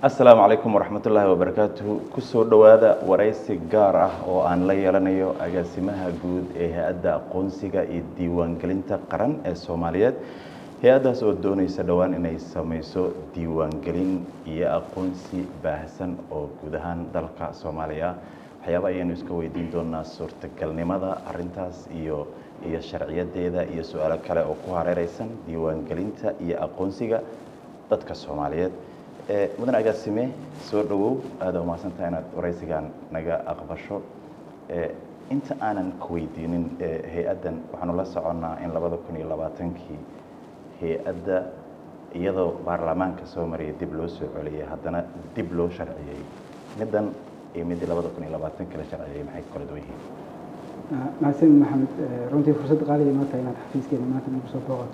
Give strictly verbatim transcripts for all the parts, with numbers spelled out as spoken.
السلام عليكم ورحمة الله وبركاته كسر دوادا ورئيس جارة وأن لا يلنيو أجسمها جود إيه أدى قنصجة الديوان جلنتا قرن الصوماليات هي أدى سودوني سدوان إن يسميسو ديوان جلين يا قنصي بحسن أو جودهان دلك الصومالية حيابا ينسكو يدين دونا صورة كلمة أرنتاس إيو إيه الشرعية ده إيه سؤال كلا أو كوهر رئيسن ديوان جلنتا يا قنصجة دتك الصوماليات مدن agaasime soo dhawow aad u mahadsantahay inaad waraysigan naga aqbasho inta aanan ku weydiinin hay'adan waxaanu la soconaa in laba kun iyo labaatan-kii hay'adda iyadoo baarlamaanka soo mariyay dib loo soo celiyay haddana dib loo sharciyay midan ee mid laba kun iyo labaatan-kii la sharciyay maxay kala duwan yihiin mahadsan maxamed runtii fursad qaali ah maanta inaad xafiiskeena maanta nagu soo booqato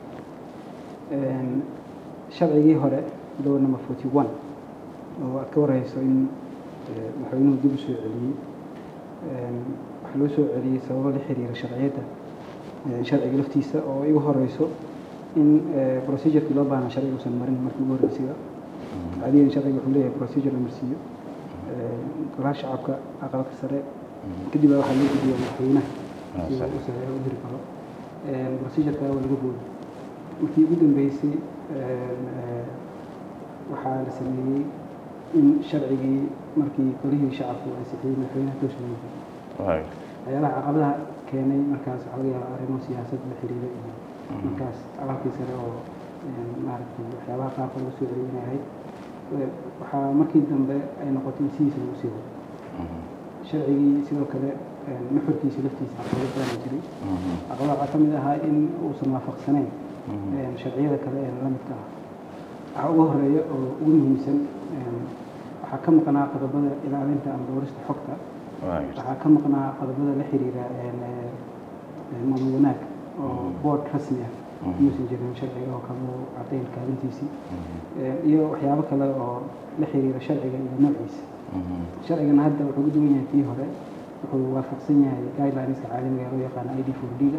sharcigii hore دور نمبر أربعة وأربعين وأذكر إن محاولين يجيبوا سوء عليه حلو سوء عليه سواء لحرير شرعيته شرع جلفتيسة أو يوهر رئيسه إن بروسيجر كلابا عن شرع وسمرين مركب الرئيسية عادي شرع يحمله بروسيجر المرسية راش عبك أقرب السرع كده بقى حلو كده محاولينه وسهل ودري كله بروسيجر كده والجبول وفي جدا بيسي waxaa la sameeyay in sharcigii markii qorihii shacabku ay sixiyeen madaxweynaha tooshanayay waay ayalaha caqabadaha keenay markaas waxa laga yaabaa arrimo siyaasad la xiriira iyo markaas aqalkii sare oo maaragtay waxyaabaha qaarkood lagu soo celiyay inay ahayd waxaa markii dambe ay noqotay in sidiisa lagu sii wado sharcigii sidoo kale nuxurkiisa laftiisa caqabado badan jiray caqabadaha waxaa ka mid ahaa in uusan waafaqsanayn sharciyada kale ee la midka ah waxa ugu horeeya oo ugu muhiimsan waxa ka maqnaa qodobada ilaalinta ama doorista xogta waxa ka maqnaa qodobada la xiriira maamul wanaag oo board rasmi ah muusan jirin sharciga oo kale cadeyn kaalintiisii iyo waxyaabo kale oo la xiriira sharciga iyo noociisa sharcigan hadda wuxuu ugu duwan yahay kii hore wuxuu waafaqsan yahay guidelines-ka caalamiga loo yaqaan I D four D-ga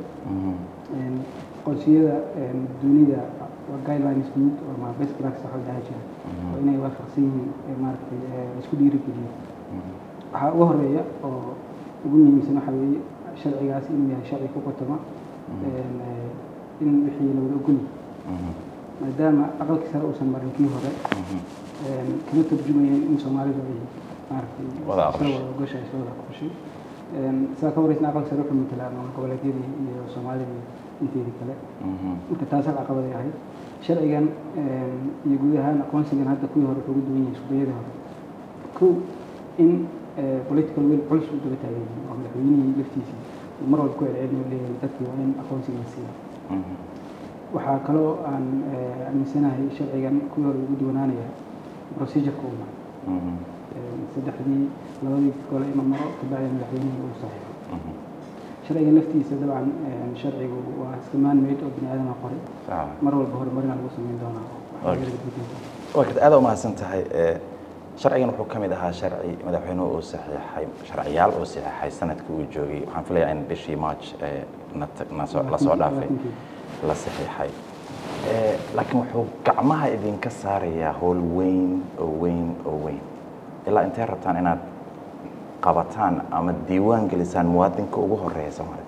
qorsiyada dunida guidelines guud ama best practice waxa la jira oo inay waafaqsan yihiin maaragtay isku dhiirigeliyo waxa ugu horeeya oo ugu muhiimsan waxa weeye sharcigaas inuu yahay sharci ku qotoma in wixii la wada ogol maadaama aqalka sare uusan marin kii hore kama turjumayeen in Soomaalidu ay maaragtay wada ogoshay soo wada qorshay saa ka wareysna aqalka sare wuxuu matalayaa goboleedyadii iyo Soomaalida inteedii kale inta taas caqabad ay ahayd sharcigan iyo guud ahaan aqoonsigan hadda kuwii hore ugu duwan yahay iskubayada hore ko in political will culus u daba taagan oo madaxweynihii laftiisii mar walba ku celcelinayo leeyahay dadkii waa in aqoonsiga la siiyo waxaa kaloo aan aaminsanahay sharcigan kuwii hore ugu duwanaanaya procedure-ka uu maray saddexdii labadii gole inuu maro kabacdi madaxweynihii uu saxiixo sharciga naftiisa dabcan sharcigu waa iska maanmeyd oo bini aadama qoray mar walba horumarin lagu sameyn doonaa waqti aad u mahadsan tahay sharcigan wuxuu kamid ahaa sharci madaxweynuhu uu saxiixay sharciyaal uu saxiixay sanadkii uu joogay waxaan filayaa in bishii March la soo dhaafay la saxiixay laakiin wuxuu gacmaha idinka saarayaa howl weyn oo weyn oo weyn ilaa intee rabtaan inaad qabataan ama diiwaan gelisaan muwaadinka ugu horeeya Soomaaliya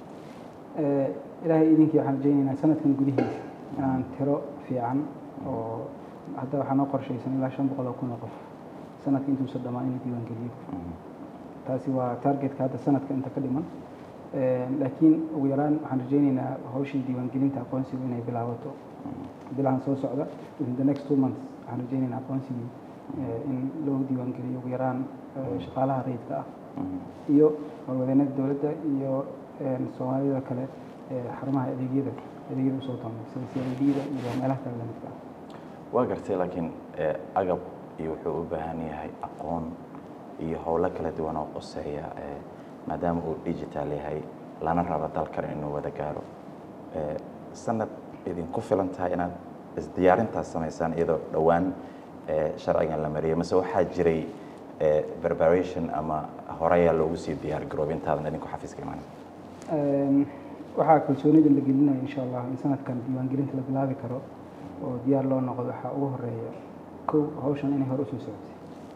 ee ilaahay idinkii waxaan rajaynaynaa sanadkan gudihiisa aan tiro fiican oo hadda waxaan oo qorshaysan ilaa shan boqol oo kun oo qof sanadka intuu soo dhamaan in diiwaan geliyo taasi waa targetka hadda sanadka inta ka dhiman ee laakiin ugu yaraan waxaan rajaynaynaa hawshii diiwaan gelinta aqoonsiga inay bilaabato bilaan soo socda in the next two months waxaan rajaynaynaa aqoonsiga in loo diiwaan geliyo ugu yaraan shaqaalaha rayidka ah iyo howlwadeenada dawladda iyo Soomaalida kale xarumaha adeegyada adeegyada soo taamay sida C I D-da iyo meelaha kale la midka waa gartay laakiin agab iyo wuxuu u baahan yahay aqoon iyo howlo kala duwan oo qoseeya maadaama uu digital yahay lana rabo dalkan inuu wada gaaro sanad idinku filan tahay inaad isdiyaarintaas samaysaan iyadoo dhawaan sharcigan la mariyay mise waxaa jiray preparation ama horaya loogu sii diyaar garoobay intaadan idinku xafiiska imaan waxaa kalsoonida la gelinayo insha Allah in sanadkan diiwaan gelinta la bilaabi karo oo diyaar loo noqdo waxa ugu horeeya kow hawshan inay hore usoo socotay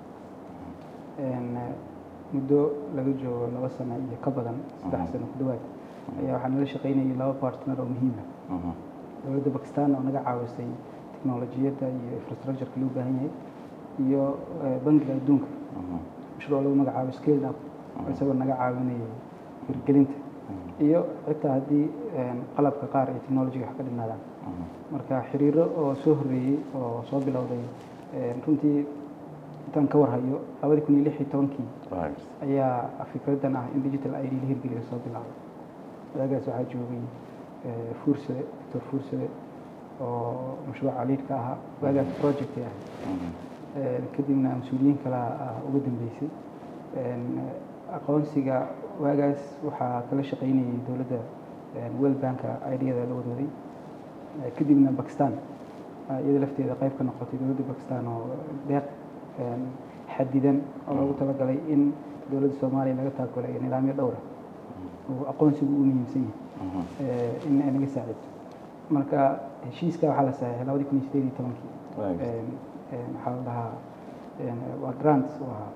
muddo laga joogo laba sano iyo ka badan saddex sano ku dhawaad ayaa waxaa nala shaqaynayay laba partner oo muhiim ah dowladda Pakistan oo naga caawisay teknolojiyadda iyo infrastructure-ka loo baahan yahay iyo bangiga adduunka mashruuc lagu magacaabo Scaled Up isagoo naga caawinayay hirgelinta iyo xitaa haddii qalabka qaar iyo teknolojiga wax ka dhinaadaan marka xiriiro oo soo horreeyey oo soo bilowday runtii intaan ka warhayo labadi kun iyo lix iyo tobankii ayaa fikradan ah in digital I D la hirgeliyo soo bilaabay wadaagaas waxaa joogay fursade doctor fursade oo mashruuca liidka ahaa wadaagaas project ah kadibna mas-uuliyiin kale ugu dambeysay aqoonsiga waagaas waxaa kala shaqaynayay dowladda World Bank I D-da la wadwaday kadibna Pakistan iyada lafteeda qayb ka noqotay dowladda Pakistan oo deeq xadidan oo lagu talagalay in dowladda Soomaaliya laga taakulayo nidaamyo dhowr ah oo aqoonsigu u muhiimsan yahay in ay naga saacido marka heshiiska waxaa la saxeexay labadi kun iyo siddeed iyo tobankii waxaa la dhahaa waa grant waa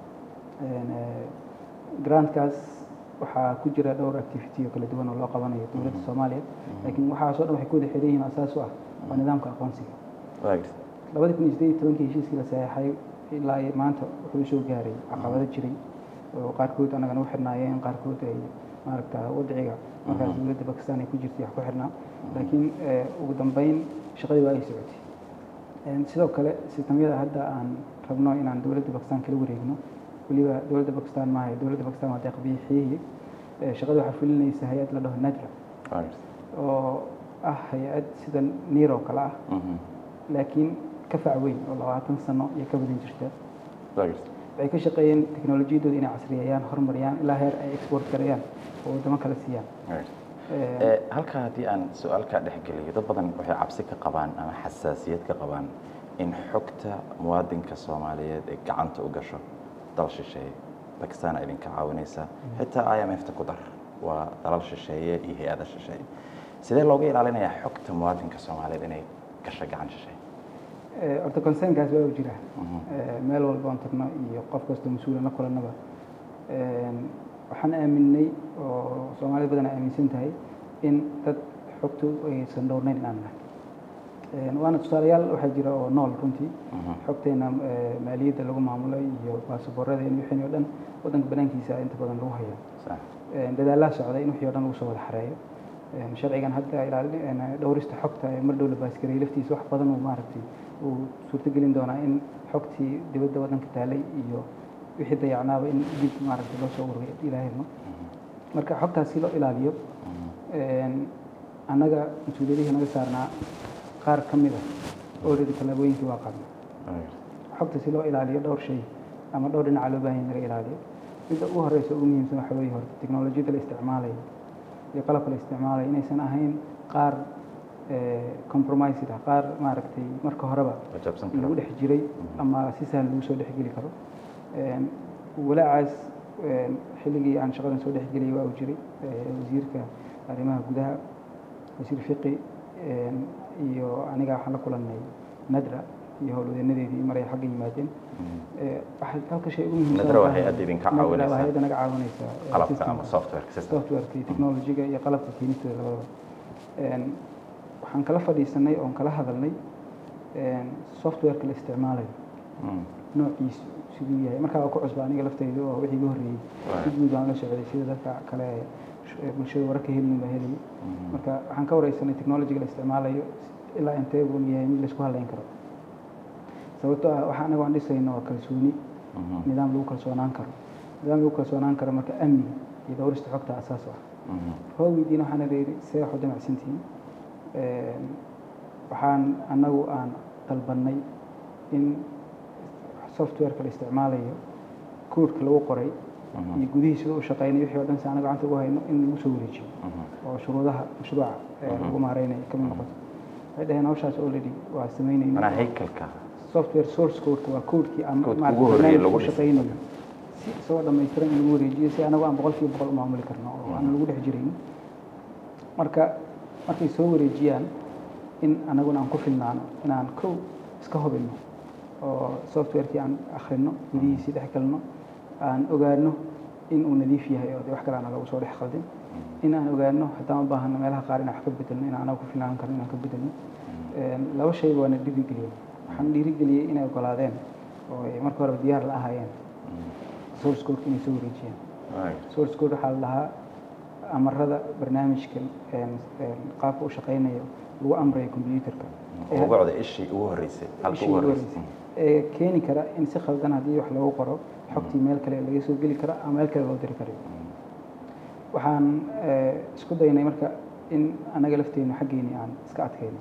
grantkaas waxaa ku jira dhowr activity oo kala duwan oo loo qabanayo dowladda Soomaaliya laakiin waxaasoo dhan waxay ku wada xidhan yihiin asaas u ah waa nidaamka aqoonsiga labadi kun iyo siddeed iyo tobankii heshiiskii la saxeexay ilaa maanta wuxuu soo gaaray caqabado jiray oo qaarkood annagana u xirnaayeen qaarkood ay maaragta wadciga markaas dowladda Pakistan ay ku jirtay wax ku xirnaa laakiin ugu dambeyn shaqadii waa ay socotay sidoo kale sistamyada hadda aan rabno inaan dowladda Pakistan kala wareegno waliba dowladda Pakistan maaha dowladda Pakistan waa deeq bixiyay shaqada waxaa fulinaysa hay'ad la dhaho NADRA oo ah hay'ad sida NIRO kale ah laakiin ka fac weyn oo labaatan sano iyo ka badan jirta waxay ka shaqeeyeen teknolojiyadooda inay casriyeeyaan horumariyaan ilaa heer ay export gareeyaan oo waddamo kale siiyaan halkaa haddii aan su-aalkaa dhex geliyo dad badan waxay cabsi ka qabaan ama xasaasiyad ka qabaan in xogta muwaadinka Soomaaliyeed ay gacanta u gasho dal shisheeye Pakistan idinka caawinaysa xitaa I M F ta ku dar waa dalal shisheeye iyo hay'ado shisheeye sidee looga ilaalinayaa xogta muwaadinka Soomaaliyeed inay gasho gacan shisheeye horta concernkaas waa jira meel walba aan tagno iyo qof kasta mas-uul la kulanaba waxaan aaminay oo Soomaali badan aaminsan tahay in dad xogtu aysan dhowrnayn inaan nahay waana tusaalayaal waxaa jira oo nool runtii xogteena maaliyadda lagu maamulo iyo baasaboorada in wixii oo dhan waddanka banaankiisa inta badan lagu hayaa dadaallaa socday in wixii oo dhan lagu soo wada xareeyo sharcigan hadda ilaalin dhowrista xogta mar dhow la baaskareeyay laftiisa wax badan oo maaragtay uu suurtagelin doonaa in xogtii dibadda waddanka taalay iyo wixii dayacnaaba in dib maaragtay loo soo ururiyo ilaahayno marka xogtaas si loo ilaaliyo annaga mas-uuliyadihii naga saarnaa qaar ka mid ah already tallaabooyinkii waa qaadnay xogta si loo ilaaliyo dhowr shay ama dhowr dhinaca loo baahan yahay naga ilaaliyo midda ugu horreysa ugu muhiimsan waxa weeye horta teknolojiyadda la isticmaalayo iyo qalabka la isticmaalayo inaysan ahayn qaar compromised ah qaar maaragtay marka horeba lagu dhex jiray ama si sahlan lagu soo dhexgeli karo walaacaas xilligii aan shaqadan soo dhexgeliyay waa uu jiray wasiirka arrimaha gudaha wasiir fiqi iyo aniga waxaan la kulannay NADRA iyo howlwadeenadeedii maray xagga yimaadeen halka shay ugu muhiimsan NADRA waxay aad idinka caawinaysaa hay'adda naga caawinaysa qalabka ama software system software iyo technology-ga iyo qalabka keenistooda labadaba waxaan kala fadhiisanay oon kala hadalnay software-ka la isticmaalayo noociisu siduu yahay markaa waa ku cusba aniga laftayda oo wixii iga horreeyey si guud baan la socday sida dadka kale bulshada wararka helin baa helay marka waxaan ka wareysanay technology-ga la isticmaalayo ilaa intee buu yahay mid laisku halayn karo sababtoo ah waxa anaga aan dhisayno waa kalsooni nidaam lagu kalsoonaan karo nidaam lagu kalsoonaan karo marka amniga iyo dhowrista xogta asaas ah hoogidiina waxaan leeyahay see wax u damacsantihiin waxaan anagu aan dalbanay in software-ka la isticmaalayo koodka lagu qoray iyo gudihiisa u shaqeynay wixii oo dhan si anaga gacanta ugu hayno in lagu soo wareejiyo oo shuruudaha mashruuca lagu maareynayo ka mid noqoto waxay dhaheen hawshaas already waa sameynayna manaa haykalka software source code waa koodkii aan maaragtay lagu shaqeynayo si soo dhammaystiran in lagu wareejiyo si anagu aan boqolkiiba boqol u maamuli karno oo aan lagu dhex jirayn marka markay soo wareejiyaan in anaguna aan ku filnaano inaan kow iska hubinno oo software-kii aan akhrino gudihiisii dhex galno aan ogaano in uu nadiif yahay oo wax kale aan lagu soo dhex qaldin in aan ogaano haddaan u baahano meelaha qaar inaan wax ka bedelno inaan anagu ku filnaan karno inaan ka bedelno laba shay waana dhiirigeliyey waxaan dhiirigeliyey inay ogolaadeen oo ay marka hore diyaar la ahaayeen source code inay soo wareejiyaan source code waxaa la dhahaa amarada barnaamijkan qaabka u shaqaynayo lagu amrayo computerka ugucda ishii ugu horeysay halka ugu horeysay ee keeni kara in si khaldan haddii wax loogu qoro xogtii meel kale laga soo geli kara ama meel kale loo diri karayo waxaan isku daynay marka in anaga lafteenu xaggeeni aan iska adkayno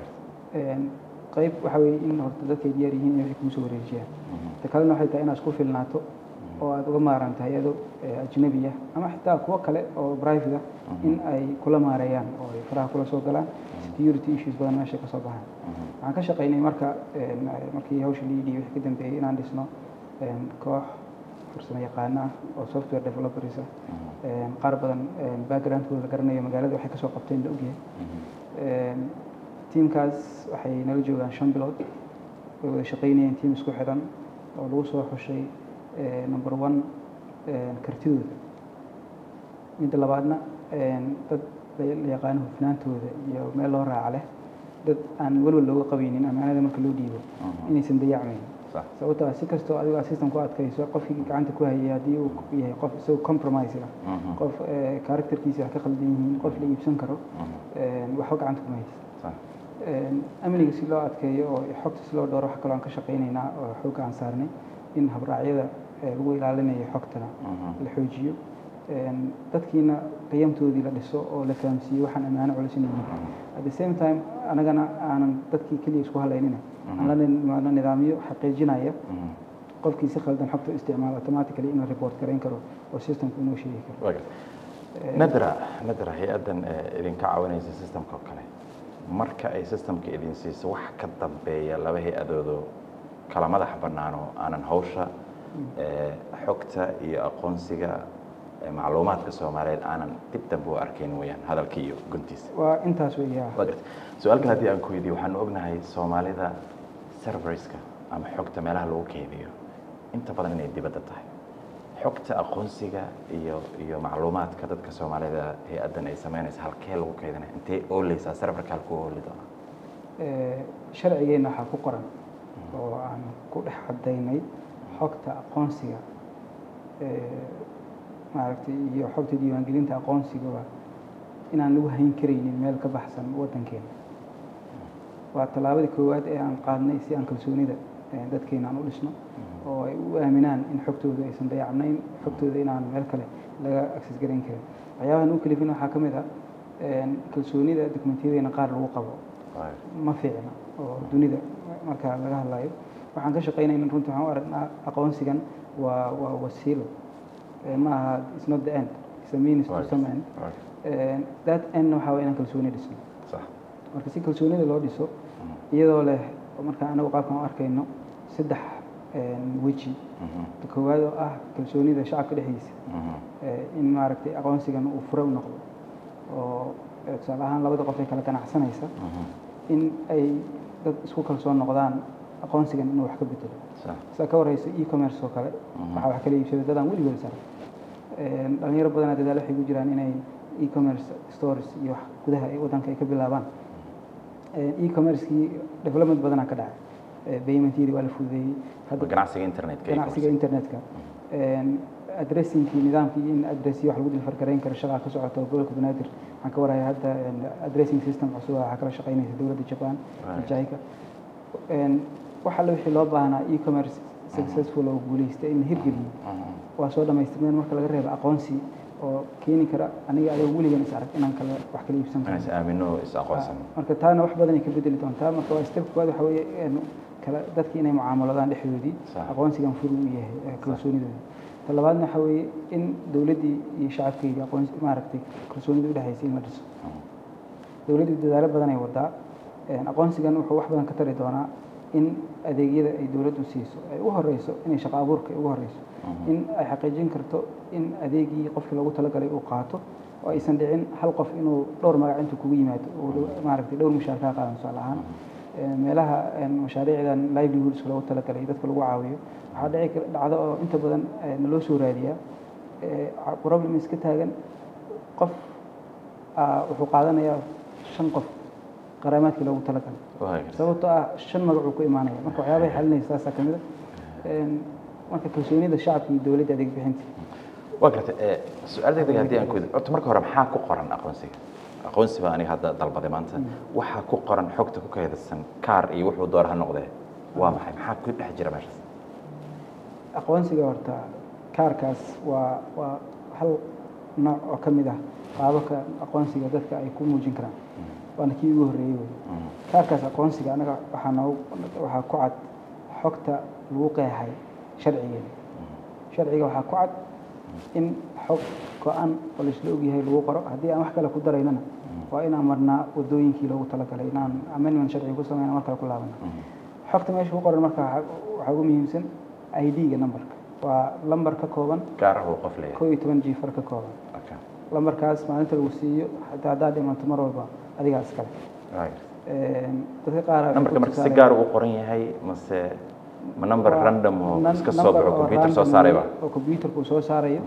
qayb waxa weeye in horta dadka ay diyaar yihiin inay wixii kugu soo wareejiyaan ta kalena waxay tahay inaad isku filnaato oo aad uga maaran tahay iyado ajnabi ah ama xitaa kuwo kale oo private ah in ay kula maareeyaan oo ay faraha kula soo galaan security issues badan meesha ka soo baxaan waxaan ka shaqaynay marka markii hawsha liidii wixii ka dambeeyey inaan dhisno koox farsamo yaqaano ah oo software developers ah qaar badan backgroundkooda la garanayo magaalada waxay ka soo qabteen la ogyahay tiimkaas waxay nala joogaan shan bilood way wada shaqaynayeen tiim isku xidhan oo lagu soo xushay number one kartidooda midda labaadna dad la yaqaano hufnaantooda iyo meel loo raaca leh dad aan walwal looga qabaynin amaanada marka loo dhiibo inaysan dayacmaynin sababtoo ah si kastoo adigo assistant ku adkayso qofkii gacanta ku hayay haddii uu yahay qof isagoo compromise ah qof characterkiisa wax ka khaldan yihiin qof la iibsan karo waxba gacanta kuma haysa amniga si loo adkeeyo oo xogta si loo dhowro wax kaloo aan ka shaqaynaynaa oo xoogga aan saarnay in habraacyada lagu ilaalinayo xogtana la xoojiyo dadkiina qiyamtoodii la dhiso oo la fahamsiiyo waxaan ammaano culus in yihiin at the same time anagana aanan dadkii keliya isku halaynina aan la nimaadno nidaamyo xaqiijinaya qofkii si khaldan xogta isticmaalo automatically inuu report garayn karo oo systemku inuu sheegi karo nadra nadra hay-addan idinka caawinaysa systemka oo kale marka ay systemka idin siiso wax ka dambeeya laba hay-adoodo kala madax bannaan oo aanan hawsha xogta iyo aqoonsiga macluumaadka Soomaaliyeed aanan dib dambe u arkayn weeyaan hadalka iyo guntiisa waa intaas weeyaa su'aalka haddii aan ku weydiiyo waxaan ognahay Soomaalida serverska ama xogta meelaha lagu keydiyo inta badan inay dibadda tahay xogta aqoonsiga iyo iyo macluumaadka dadka Soomaalida hay-addan ay sameynaysa halkee lagu keydinay intee ooleysaa serverka halkuu ooli doona sharcigeena waxaa ku qoran oo aan ku dhex cadaynay xogta aqoonsiga maaragtay iyo xogta diiwaangelinta aqoonsiga inaan lagu hayn karaynin meel ka baxsan waddankeena waa tallaabada koowaad ee aan qaadnay si aan kalsoonida dadkeena aan u dhisno oo ay u aaminaan in xogtooda aysan dayacnayn xogtooda inaan meel kale laga access garayn karin waxyaabahan u kalifin waxaa ka mid ah kalsoonida dokumentiyadeenna qaar lagu qabo ma fiicna oo dunida marka laga hadlayo waxaan ka shaqaynayna runtii waxaan u aragnaa aqoonsigan waa waa wasiilo ma aha it's not the end it's a means to some end that end waxa waa inaan kalsooni dhisno marka si kalsoonida loo dhiso iyadoo leh marka anagu qaabkan u arkayno saddex weji koowaad oo ah kalsoonida shacabka dhexdiisa in maaragtay aqoonsigan uu fure u noqdo oo tusaale ahaan labada qof ee kala ganacsanaysa in ay dad isku kalsoon noqdaan aqoonsigan inuu wax ka bedelo saa ka warhayso e-commerce oo kale waxaa wax kala iibsada dadaan weligood sar dhalinyaro badanaa dadaal waxay ku jiraan inay e-commerce stores iyo wax gudaha waddanka ay ka bilaabaan e-commerce-kii development badanaa ka dhacay paymentyadii waa la fududeeyey hadda ganacsiga internetka ganacsiga internetka addressingkii nidaamkii in addressii wax lagu dilfar garayn karo shaqaa ka socota gobolka banaadir waxaan ka warhaya hadda addressing system cusub waxaa kala shaqaynaysa dowladda japan jaika wax alle wixii loo baahnaa e-commerce successful oo guulaystay in la hirgeliyo waa soo dhamaystirmeen marka laga reebo aqoonsi oo keeni kara aniga adiga weligan is arag inaan kale wax kala iibsan karo is aamino is aqoonsan marka taana wax badan ay ka bedeli doontaa marka waa step koowaad waxa weeye kala dadkii inay mucaamaladaan dhexdoodii aqoonsigan furu u yahay kalsoonidooda ta labaadna waxa weeye in dowladdii iyo shacabkeedii aqoonsi maaragtay kalsoonida u dhexaysay in la dhiso dowladdu dadaalo badan ay wadaa aqoonsigan wuxuu wax badan ka tari doonaa in adeegyada ay dowladdu siiso ay u horeyso inay shaqo abuurka ay ugu horeyso in ay xaqiijin karto in adeegii qofkii loogu talagalay uu qaato oo aysan dhicin hal qof inuu dhowr magac intuu kugu yimaado uu maaragtay dhowr mushaar kaa qaadan tusaale ahaan meelaha mashaariicdan livelihoods loogu talagalay dadka lagu caawiyo waxaa dhici dhacdo oo inta badan naloo soo raadiyaa problem iska taagan qof wuxuu qaadanayaa shan qof qaraamaadkii loogu talagalay sababtoo ah shan magac uu ku imaanaya marka waxyaabahay xalinaysa taasaa ka mid a marka kalsoonida shacabka iyo dowladda adeeg bixinta waa gartay su-aal degdeg haddii aan ku weydiin horta marka hore maxaa ku qoran aqoonsiga aqoonsi baa aniga hadda dalbaday maanta waxaa ku qoran xogta ku kaydsan kaar iyo wuxuu door ha noqdee waa maxay maxaa ku dhex jira meeshaas aqoonsiga horta kaarkaas waa waa hal nooc oo ka mid ah qaababka aqoonsiga dadka ay ku muujin karaan waana kii ugu horreeyey wey kaarkaas aqoonsiga anaga waxaa noogu waxaa ku cad xogta lagu qeexay sharcigeena sharciga waxaa ku cad in xog go-an oo laisla ogyahay lagu qoro haddii aan wax kale ku daraynana waa inaan marnaa wadooyinkii loogu talagalay inaan amendment sharciga ku sameyna mar kale ku laabana xogta meesha ku qoran marka waxaa ugu muhiimsan I D-ga numberka waa lambar ka kooban gaarahu qof leeyahay koo iyo toban jiifar ka kooban lambarkaas maalinta lagu siiyo hataa haddaad dhimanto mar walba adigaa iskale dadka qaar nambarka marka si gaar u qoran yahay mase ma number random oo iska soo baxo computer soo saarayba oo computerku soo saarayo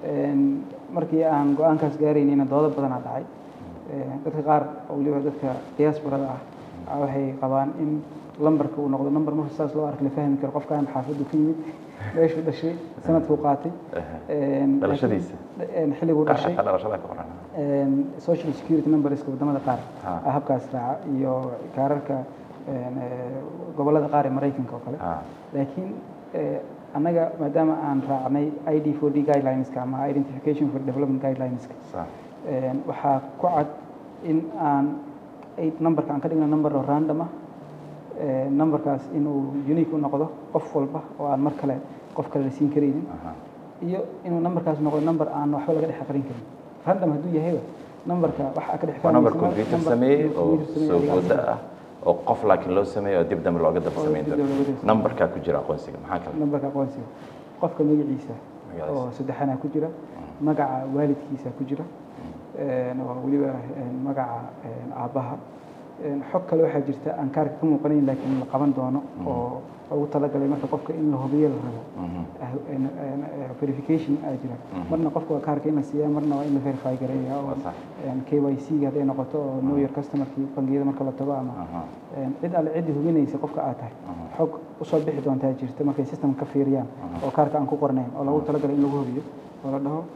markii aan go-aankaas gaaraynayna doodo badanaa dhacay dadka qaar oo weliba dadka diasporada ah waxay qabaan in lambarka uu noqdo number marka saas loo arko la fahmi karo qofkaan xaafaddu ka yimid meeshuu dhashay sanadkuu qaatay dhalashadiisa xilliguu dhashay dhalashada ka qoran social security numberska wadamada qaar habkaas raaca iyo kaararka gobollada qaar ee maraykanka oo kale laakiin annaga maadaama aan raacnay I D four D guidelineska ama identification for development guidelineska waxaa ku cad in aan numberka aan ka dhigna number oo random ah numberkaas inuu unique u noqdo qof walba oo aan mar kale qof kale la siin karaynin iyo inuu numberkaas noqdo number aan waxba laga dhex aqrin karin random hadduu yahayba numberka waxa ka dhex fahmaysa number computer sameeyay oo soo wada ah oo qof laakiin loo sameeyo dib dambe looga dab sameyn doono numberka ku jira aqoonsiga maxaa kale numberka aqoonsiga qofka magaciisa oo saddexana ku jira magaca waalidkiisa ku jira oo waliba magaca aabaha xog kale waxaa jirta aan kaarka ka muuqanayn laakiin la qaban doono oo ugu talagalay marka qofka in la hubiyo la rabo verification aa jira marna qofka waa kaarka in la siiyaa marna waa in la verify gareeya oo K Y C hadday noqoto oo know your customerkii bangiyada marka la tago ama cid alle ciddi hubinaysa qofka aad tahay xog usoo bixi doontaa jirta markay system ka fiiriyaan oo kaarka aan ku qornayn oo lagu talagalay in lagu hubiyo oo la dhaho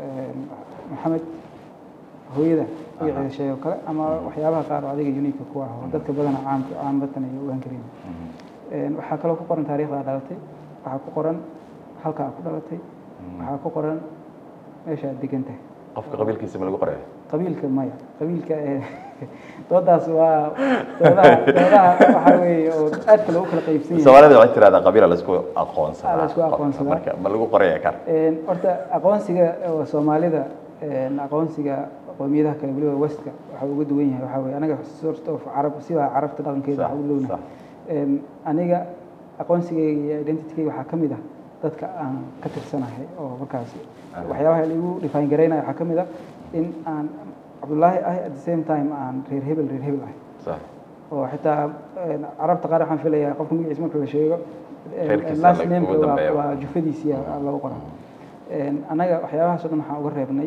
maxamed hooyada magaceeda sheego kale ama waxyaabaha qaar oo adiga unique ku ah oo dadka badana caamka caamatan ay ogaan kareen waxaa kaloo ku qoran taariikhda dhalatay waxaa ku qoran halka aad ku dhalatay waxaa ku qoran meesha aad degan tahay qofka qabiilkiisa ma lagu qoray qabiilka maya qabiilka doodaas waa doodaha doodaha waxaa weeye oo aadka loogu kala qaybsan yahay Soomaalida waxay tiraahdaa qabiil la isku aqoonsadaa la isku aqoonsadaa marka ma lagu qoraya kar horta aqoonsiga Soomaalida aqoonsiga qowmiyadaha kale waliba westka waxa ugu duwan yahay waxa weeye anaga sort of carab sida carabta dhaqankeeda waxa uu leeyahay aniga aqoonsigayga iyo identity-gayga waxaa ka mid ah dadka aan ka tirsanahay oo markaas waxyaabaha lagu define gareynayo waxaa ka mid ah in aan Cabdullaahi ahay at the same time aan reer hebel reer hebel ahay sax oo xitaa carabta qaar waxaan filayaa qofka magaciisa marka la sheego last name waa jufadiisa lagu qoran anaga waxyaabahaas oo dhan waxaan uga reebnay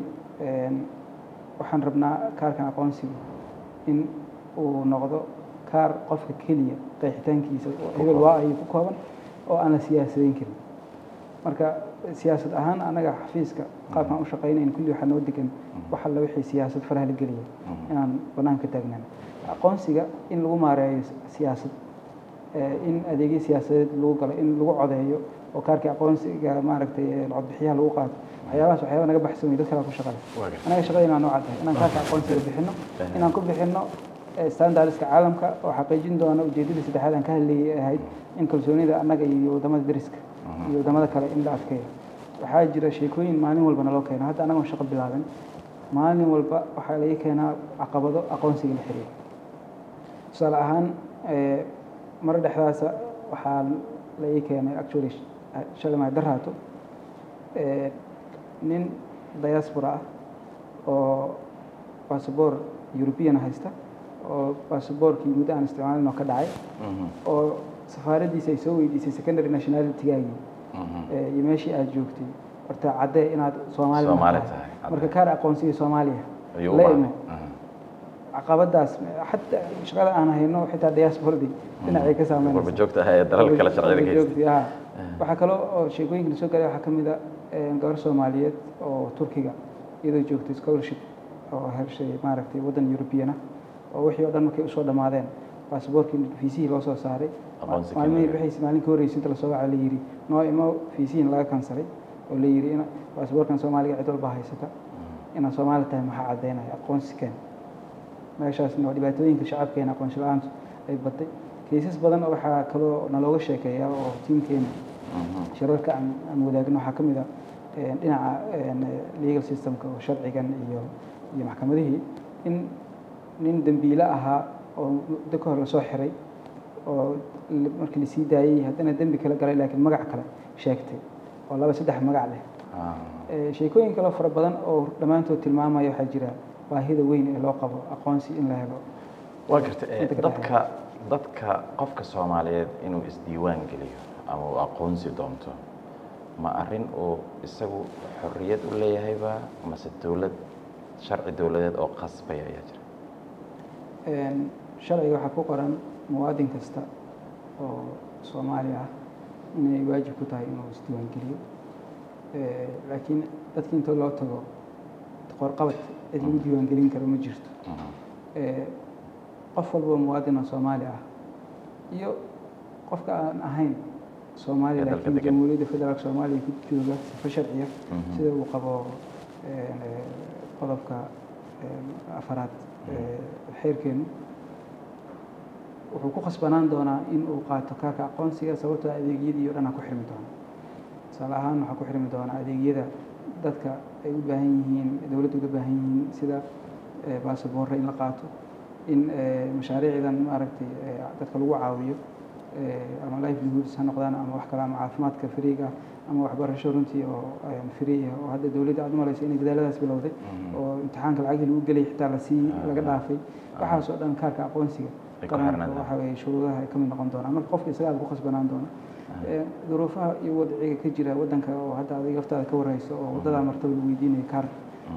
waxaan rabnaa kaarkan aqoonsiga in uu noqdo kaar qofka keliya qeexitaankiisa hebel waa ay ku kooban oo aan la siyaasadayn karin marka siyaasad ahaan anaga xafiiska qaabkaan u shaqaynayn kulli waxaa noo degan waxa la wixii siyaasad faraha la geliya inaan banaanka taagnaan aqoonsiga in lagu maareeyo siyaasad in adeegyo siyaasadeed lagu galo in lagu codeeyo oo kaarkii aqoonsiga maaragtay codbixiyaha lagu qaato waxyaabahaas waxyaaba naga baxsan wey dad kale ku shaqale anaga shaqadayna waa nooca tahay inaan kaarka aqoonsiga bixino inaan ku bixino standardska caalamka oo xaqiijin doona ujeedada saddexaad aan ka hadlayay ahayd in kalsoonida annaga iyo wadamada dariska iyo wadamada kale in la adkeeyo waxaa jira sheekooyin maalin walba naloo keeno hadda annagoon shaqo bilaabin maalin walba waxaa laga keenaa caqabado aqoonsiga la xiriira tusaale ahaan mar dhexdaasa waxaa la ii keenay actually shalay daraato nin diaspora ah oo passport European haysta oo baasaboorkii muddo aan isticmaalin oo ka dhacay oo safaaraddiisa ay soo weydiisay secondary nationality-gaagii iyo meeshii aad joogtay horta caddee inaad Soomaali tahay marka kaar aqoonsiga Soomaaliya la imo caqabadaas xataa shaqada aan hayno xitaa diasporadii dhinacay ka saameynaysa warba joogta ah ee dalalka kala sharciyada geystay waxa kale oo sheekooyinka la soo galay waxa kamid ah gabar Soomaaliyeed oo Turkiga iyadoo joogtay scholarship oo heshay maaragtay wadan European ah oo wixii oo dhan markay u soo dhamaadeen baasaboorkii fiisihii loo soo saaray maalmihii wixii maalinka horreysay inta la soo wacay la yiri noo imo fiisihiin laga kansalay oo la yiri in baasaboorkan Soomaaliga cid walba haysata in Soomaali tahay maxaa cadeynaya aqoonsigan meeshaasna dhibaatooyinka shacabkeena aqoonsi la'aanta ay batay kiisas badan oo waxa kaloo nalooga sheekeeyaa oo tiimkeena shirarka aan wadaagno waxa kamid ah dhinaca legal systemka oo sharcigan iyo iyo maxkamadihii in nin dambiile ahaa oo muddo ka hor la soo xiray oo markii la sii daayay haddana dambi kala galay laakiin magac kale sheegtay oo laba saddex magac leh sheekooyin kale fara badan oo dhammaantood tilmaamaya waxaa jira baahida weyn ee loo qabo aqoonsi in la helo waa garta dadka dadka qofka Soomaaliyeed inuu isdiiwaan geliyo ama uu aqoonsi doonto ma arrin oo isagu xorriyad u leeyahay ba mase dawlad sharci dawladeed oo qasbay ayaa jira een sharciga waxa ku qoran muwaadin kasta oo Soomaali ah inay waajib ku tahay inuu isdiiwaan geliyo ee laakiin dadkii inta loo tago qorqabad cid lagu diiwaan gelin karo ma jirto ee qof walba muwaadin Soomaali ah iyo qofka aan ahayn Soomaali laakiin Jamhuuriyadda Federaalka Soomaaliya ku jooga si sharciya sida uu qabo ee qodobka afaraad ee xeerkeenu wuxuu ku khasbanaan doonaa in uu qaato kaarka aqoonsiga sababtoo adeegyada iyo dhan ku xirmi doona tusaale ahaan waxaa ku xirmi doona adeegyada dadka ay u baahan yihiin dawladdu uga baahan yihiin sida baasaboorka in la qaato in mashaariicdan maaragtay dadka lagu caawiyo ama livelihoods ha noqdaan ama wax kale ama caafimaadka fariiga ama waxbarasho runtii oo free ah oo hadda dawladda aad malayso inay dadaaladaas bilowday oo imtixaanka lacagii lagu gelay xitaa la sii laga dhaafay waxaas oo dhan kaarka aqoonsiga qaranka waxa weeye shuruudaha ay ka mid noqon doonaan marka qofka isaga ku khasbanaan doona duruufaha iyo wadciga ka jira wadanka oo hadda adiga laftaada ka warayso oo wadada martaba lagu weydiinayo kaar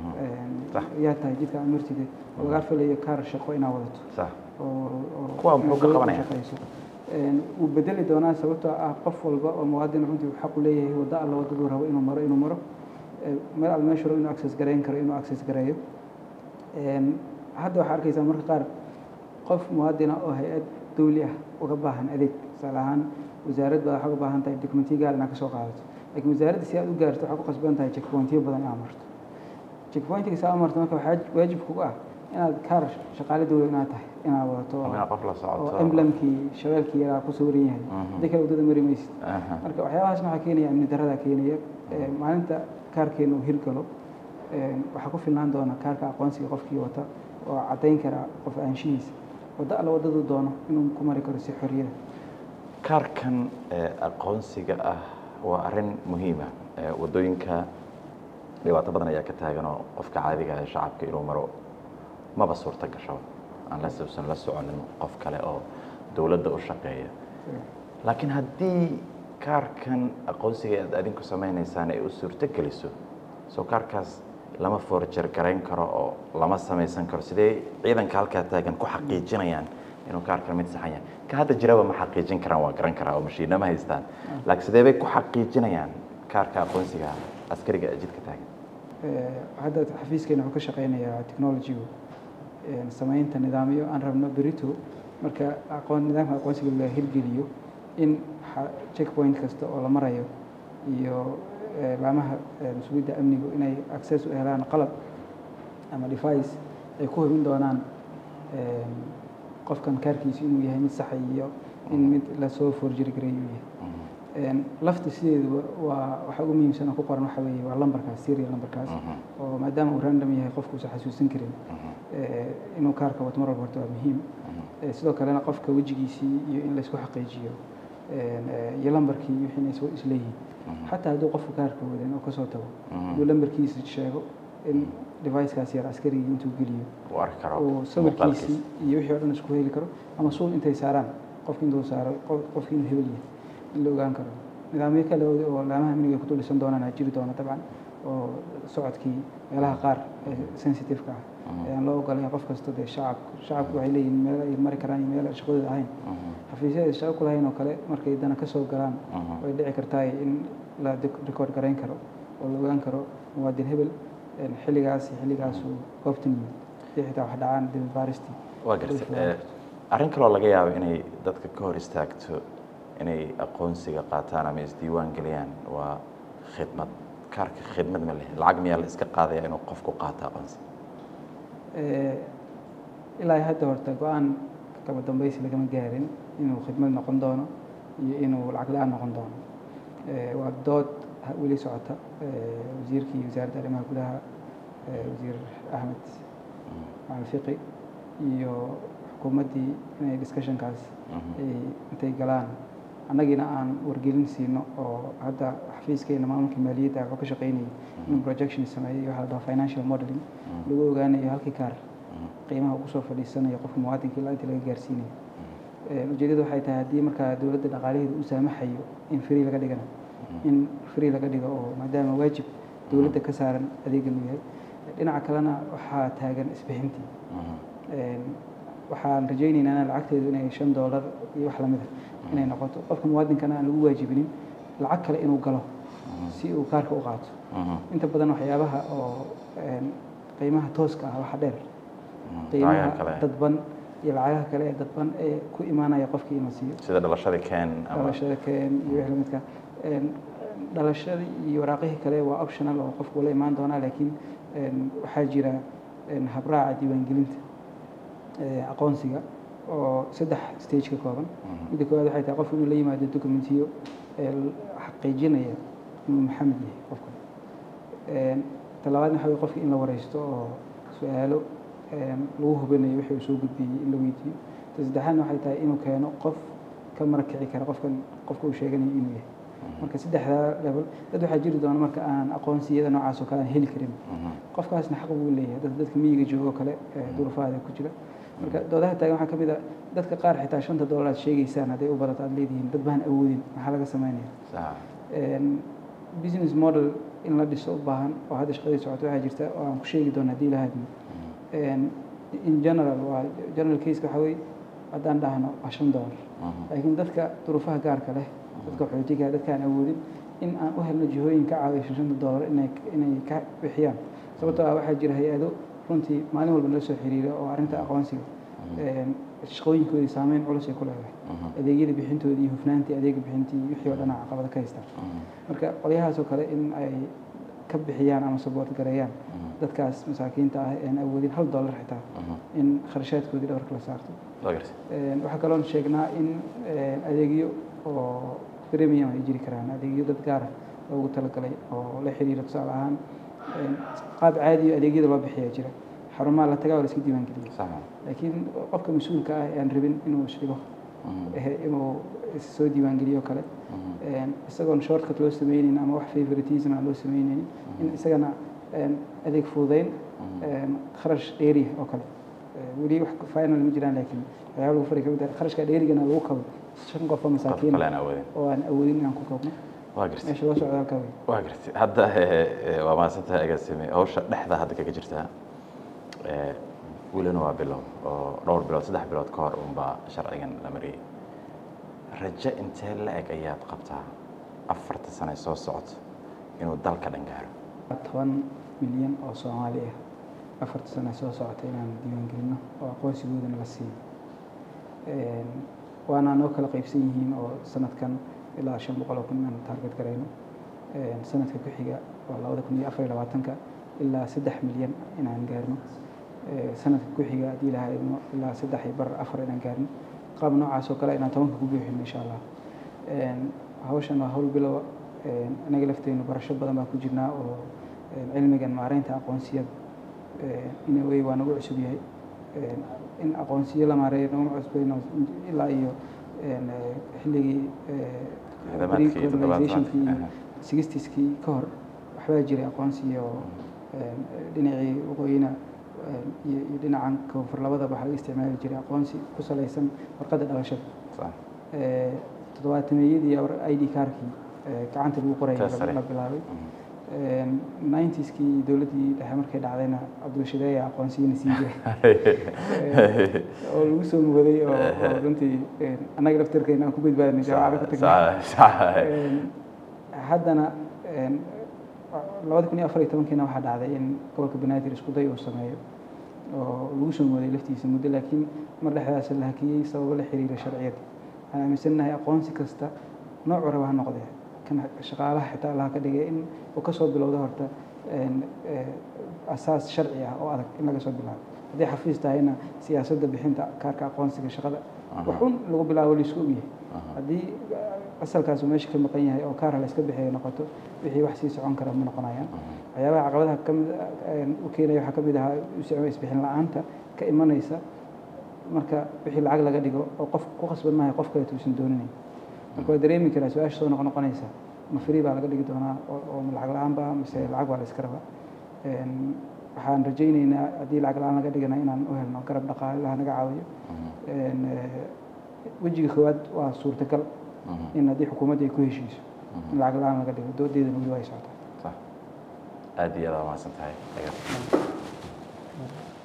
yaa tahay jidka amartida laga filayo kaar shaqo inaa wadato sax oo kuwa muxuu ka qabanaya uu bedeli doonaa sababtoo ah qof walba oo muwaadin runtii xaq u leeyahay wada alla wadadu rabo inuu maro inuu maro meel al meesha inuu access gareyn karo inuu access gareeyo een hadda waxa arkaysaa marka qaar qof muwaadin oo hay'ad dawli ah uga baahan adeeg salahan wasaaradda waxa uga baahan tahay dokumentiga gaar ah ka soo qaadato laakiin wasaaradda si aad u gaarto waxa ku qasban tahay checkpointiyo badan inaad marto checkpointiga saa marto marka waxa waajib kugu ah inaad kaar shaqaale dawladda inaad tahay inaad wadato qof la socoto oo emblemkii shabeelkii yaraa ku sawran yahay dadka wadada mari maysid marka waxyaabahaas waxa keenaya amni darrada keenaya maalinta kaarkeenu hirgalo waxa ku filnaan doona kaarka aqoonsiga qofkii wata oo cadeyn kara qof aanshihiisa wada alla wadadu doono inuu ku mari karo si xorriyada kaarkan aqoonsiga ah waa arrin muhiim ah wadooyinka dhibaato badan ayaa ka taagan oo qofka caadiga ah shacabka inuu maro maba suurta gasho aan la soo la soconin qof kale oo dawladda u shaqeeya laakiin haddii kaarkan aqoonsiga aad adinku samaynaysaan ay u suurto geliso soo kaarkaas lama forjar gareyn karo oo lama samaysan karo sidee ciidanka halkaa taagan ku xaqiijinayaan inuu kaarkan mid saxan yahay ka hadda jiraba ma xaqiijin karaan waa garan karaa oo mashiinama haystaan laakiin sidee bay ku xaqiijinayaan kaarka aqoonsiga askariga jidka taagan hadda xafiiskeena wuxuu ka shaqeynayaa technology-gu samaynta nidaamyo aan rabno berito marka aqoon nidaamka aqoonsiga la hirgeliyo in checkpoint kasta oo la marayo iyo laamaha mas'uuliyadda amnigu inay access u helaan qalab ama device ay ku hubin doonaan qofkan kaarkiisu inuu yahay mid sax iyo in mid la soo forjari gareeyo yahay lafta sideedu waa waxa ugu muhiimsan oo ku qoran waxa weeye waa lambarkaas serial lambarkaas oo maadaama uu random yahay qofku uusan xasuusan karin inuu kaarka wato mar walba horta waa muhiim sidoo kalena qofka wejigiisii iyo in la isku xaqiijiyo iyo lambarkii wixii ay soo isleeyihiin xataa hadduu qofku kaarka wadan oo ka soo tago hadduu lambarkiisa sheego in device-kaas yar askarigii intuu geliyo uu arki karo oo sawirkiisii iyo wixii oo dhan isku heli karo ama suul intay saaraan qofkii intuu saaro qofkii inuu hebel yahay in la ogaan karo nidaamyo kale oo laamaha amniga ku tulisan doonaan jiri doona dabcan oo socodkii meelaha qaar sensitive-ka ah ayaan loo ogolayn qof kasta dee shacabku shacabku waxay leeyihiin meel ay mari karaan iyo meel aan shaqadooda ahayn xafiisyada shaqo ku lahayn oo kale markay dana ka soo galaan way dhici kartaa in la record garayn karo oo la ogaan karo muwaadin hebel xilligaas iyo xilligaas uu goobtan yimid iyo xitaa wax dhacaan dib baaristii waa gartay arrin kaloo laga yaabo inay dadka ka hor istaagto inay aqoonsiga qaataan ama isdiiwaan geliyaan waa khidmad kaarka khidmad ma leh lacag miyaa la iska qaadaya inuu qofku qaato aqoonsi ilaa hadda horta go-aan kaba dambaysi lagama gaarin inuu khidmad noqon doono iyo inuu lacag la-aan noqon doono waa dood weli socota wasiirkii wasaaradda arrimaha gudaha wasiir axmed macalin fiqi iyo xukuumaddii inay discussionkaas ay intay galaan annagiina aan wargelin siino oo hadda xafiiskeena maamulka maaliyadda wuxuu ka shaqaynayay inuu projection sameeyey waxa la dhahaa financial modeling lagu ogaanayo halkii kaar qiimaha uu kusoo fadhiisanayo qofka muwaadinka ilaa inta laga gaarsiinayo ujeedadu waxay tahay haddii markaa dowladda dhaqaalaheeda u saamaxayo in free laga dhigana in free laga dhigo oo maadaama waajib dowladda ka saaran adeegan uu yahay dhinaca kalena waxaa taagan isbixintii waxaan rajaynaynaa lacagteedu inay shan doolar iyo wax lamid ah inay noqoto qofka muwaadinkana aan lagu waajibinin lacag kale inuu galo si uu kaarka u qaato inta badan waxyaabaha oo qiimaha tooska ah waxa dheer qiimaha dadban iyo lacagaha kale ee dadban ee ku imaanaya qofkii inuu siiyo sida dhalashada keen dhalashada keen iyo wixii lamidka dhalashada iyo waraaqihii kale waa optional oo qofku la imaan doonaa laakiin waxaa jira habraaca diiwaangelinta aqoonsiga oo saddex stage ka kooban midda koowaad waxay tahay qofku inuu la yimaado documentiyo xaqiijinaya inuu maxamed yahay qofka talabaadna waxa weye qofka in la wareysto oo su-aalo lagu hubinayo wixii uu soo gudbiyey in la weydiiyo ta saddexaadna waxay tahay inuu keeno qof ka marakici kara qofkan qofka uu sheeganayo inuu yahay marka saddexdaa level dad waxaa jiri doona marka aan aqoonsiyada noocaas oo kale aan heli karin qofkaasna xaq buu leeyahay dad dadka miyiga joogo kale duruufaada ku jira marka doodaha taagan waxaa ka mid ah dadka qaar xitaa shanta doolar aad sheegaysaan hadday u badato aad leedihiin dad baan awoodin maxaa laga samaynaya business model in la dhiso u baahan oo hadda shaqadii socoto waxaa jirta oo aan ku sheegi doono haddii la hadmo in general waa general case waxa weye haddaan dhahno waa shan doolar laakiin dadka duruufaha gaarka leh dadka xoojiga dadka aan awoodin in aan u helno jihooyin ka caawiya shanta doolar inay inay ka bixiyaan sababtoo ah waxaa jira hay-ado runtii maalin walba nala soo xiriira oo arrinta aqoonsiga shaqooyinkoodii saameyn culus ay ku leedahay adeegyada bixintoodii iyo hufnaantii adeega bixintii wixii oo dhan caqabada ka haystaan marka qolyahaas oo kale in ay ka bixiyaan ama support gareeyaan dadkaas masaakiinta ah aan awoodin hal dollar xitaa in kharashaadkoodii dhabarka la saarto waxaa kaloon sheegnaa in adeegyo oo premium ay jiri karaan adeegyo dad gaara loogu talagalay oo la xiriira tusaale ahaan qaab caadi adeegyada loo bixiyaa jira xarumaha la tagaa oo la iska diiwaan geliyo laakiin qofka mas-uulka ah ee aan rabin inuu isdhigo inuu soo diiwaan geliyo kale isagoon shortcut loo sameynaynin ama wax favoritism aan loo sameynaynin in isagana adeeg fududeyn kharash dheeri oo kale weli wax final ma jiraan laakiin waxyaaba lagu fari kamid ah kharashka dheerigana lagu kabo shan qof oo masaakiin oo aan awoodin inaan ku kabno waa gartay meesha loo socdo halkaa wey waa gartay hadda waa mahadsantahay agaasime hawsha dhexda hadda kaga jirtaa welina waa bilow oo dhowr bilood saddex bilood ka hor unbaa sharcigan la mariyey rajo intee la eg ayaad qabtaa afarta sane soo socoto inuu dalka dhan gaaro toban milyan oo soomaali ah afarta sane soo socota inaan diiwaan gelino oo aqoonsigoodana la siiyo waana noo kala qaybsan yihiin oo sanadkan ilaa shan boqol oo kun aan taarget garayno sanadka ku xiga waa labada kun iyo afar iyo labaatanka ilaa saddex milyan inaan gaarno sanadka ku xiga haddii ilaha idmo ilaa saddex iyo bar afar inaan gaarno qaab noocaas oo kale inaan tobanka ku buuxino insha allah hawshan waa hawl bilowa anaga lafteenu barasho badan baa ku jirnaa oo cilmigan maareynta aqoonsiyada in way waa nagu cusub yahay in aqoonsiyo la maareeyo nagu cusbayno ilaa iyo xilligii globalizationkii sixtieskii ka hor waxbaa jiray aqoonsiyo dhinacii waqooyina iyo dhinacan koonfur labadaba waxaa laga isticmaali jiray aqoonsi ku salaysan warqadda dhalashada toddobaatameyadii I D kaarkii gacanta lagu qorayay la bilaabay ninetieskii dowladdii dhexe markay dhacdayna cabdulshadeeya aqoonsiyana siiyay oo lagu soo mugaday oo runtii annaga laftarkeena aan ku badbaadnay jaamacada ku tagnay haddana labada kun iyo afar iyo tobankiina waxaa dhacday in gobolka banaadir isku day uu sameeyo oo lagu soo mugaday laftiisa muddo laakiin mar dhexdaas la hakiyey sababo la xiriira sharciyada waxaan aaminsanahay aqoonsi kasta noocu raba ha noqdee kan shaqaalaha xitaa laha ka dhigay in uu ka soo bilowdo horta asaas sharci ah oo adag in laga soo bilaabo haddii xafiis tahayna siyaasadda bixinta kaarka aqoonsiga shaqada waxun lagu bilaabo la isku ogyahay haddii asalkaas uu meesha ka maqan yahay oo kaar la iska bixiyo noqoto wixii wax sii socon kara ma noqonayaan waxyaabaha caqabadaha ka mid u keenaya waxaa ka mid ahaa isbixin la-aanta ka imanaysa marka wixii lacag laga dhigo oo qof ku khasban maahay qof kale tuusan dooninayn marka waa dareemi karaa su-aasha soo noqonoqonaysa ma free baa laga dhigi doonaa oo lacag la-aan ba mise lacag baa la iska rabaa waxaan rajaynaynaa haddii lacag la-aan laga dhigana inaan u helno garab dhaqaalaha naga caawiyo wejiga koowaad waa suurtagal in haddii xukuumadda ay ku heshiiso in lacag la-aan laga dhigo doodeedana weli waa ay socotaa aad iyo aad waa mahadsan tahay